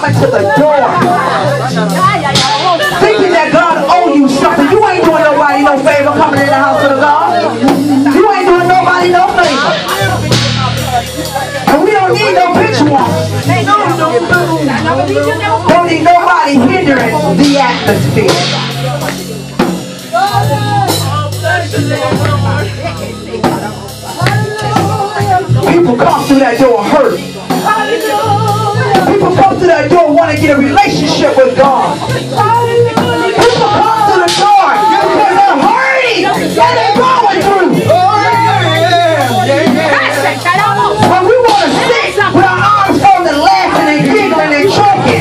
coming to the door, thinking that God owes you something. You ain't doing nobody no favor coming in the house of the God. You ain't doing nobody no favor. And we don't need no bitch walk. Don't need nobody hindering the atmosphere. People come through that door hurt. People come through that door want to get a relationship with God. People come through the door because they're hurting and they're going through. When we want to sit with our arms folded, laughing and giggling and choking,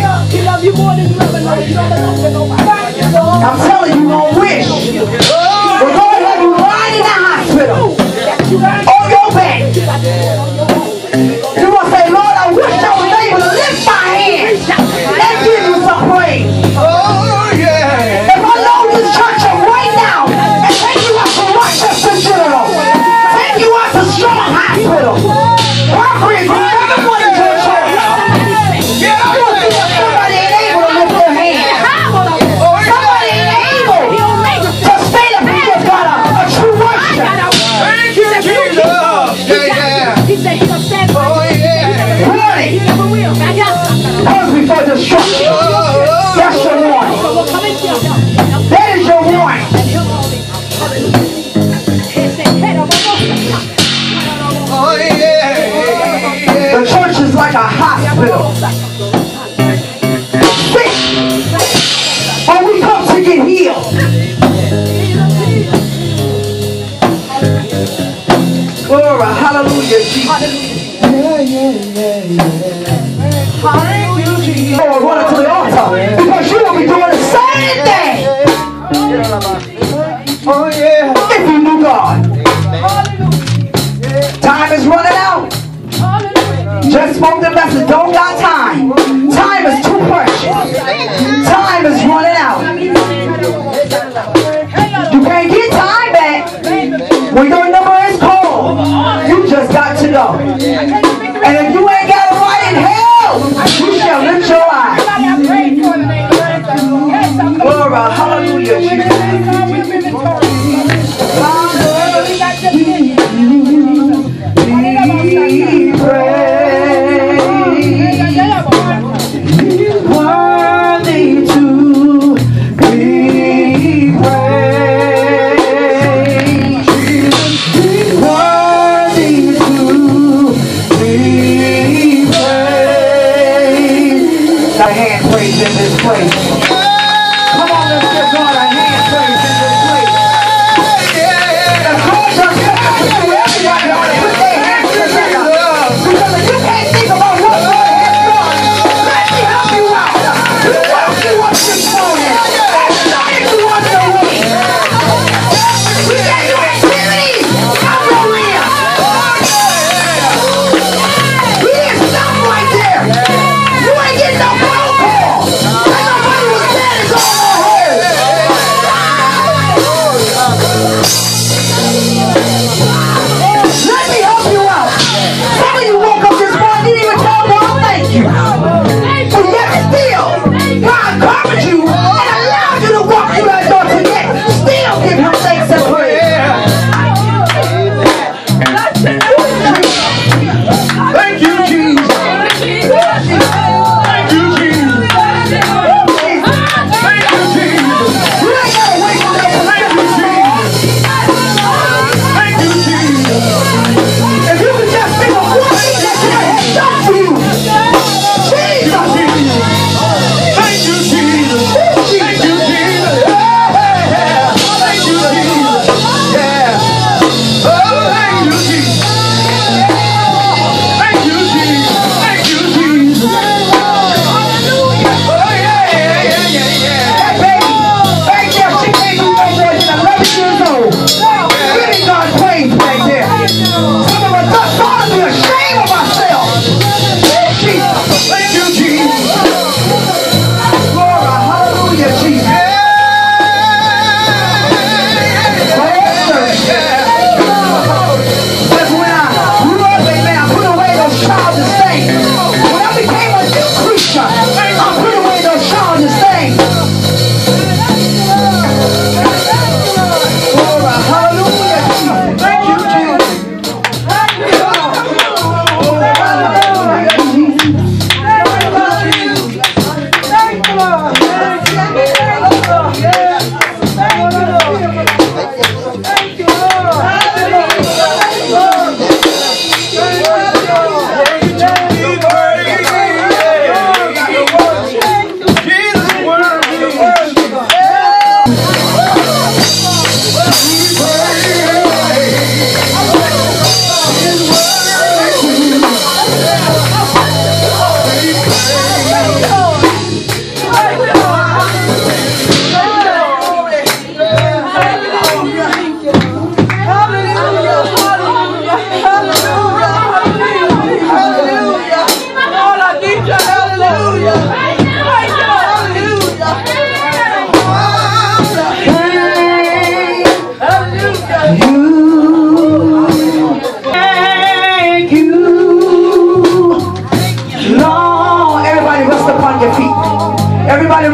I'm telling you, you won't wish. We're going to have you lying in the hospital on your back. You're going to say, Lord, I wish I was able to lift my hand and give you some praise. If I load this church up right now and take you up to Rochester General, take you up to Strong Hospital, Parkridge, wherever you want to go to church, you will see that somebody ain't able to lift their hand. Somebody ain't able to stand up and give God a true worship. Thank you, Jesus. He said he's upset. Warning. Comes before destruction. That's your warning. That is your warning. The church is like a hospital. Sick. But we come to get healed. Glory, hallelujah, Jesus. Thank you, Jesus. Lord, run to the altar because you will be doing the same thing. If you knew God. Time is running out. Just spoke the message. Don't got time. Time is too precious. Time is running out. You can't get time back. When your number is called, you just got to go. And if you ain't got a right in hell, you shall lift your eyes. Glory, hallelujah, Jesus. Be praised. He's worthy to be praised. He's worthy to be praised. Got a hand praise in this place. Come on, let's give God a hand praise in this place. The church of everybody ought to put their hands together. Because if you can't think about what God has done, let me help you out. We woke you up this morning. And started you on your way. We got your activities out your ear. We didn't stop right there. You ain't getting no phone call. Ain't nobody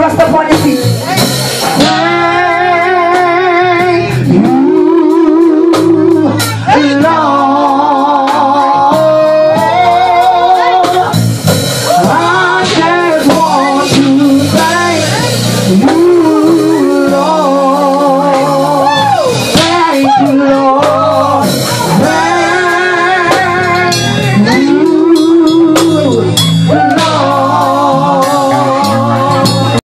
rest upon your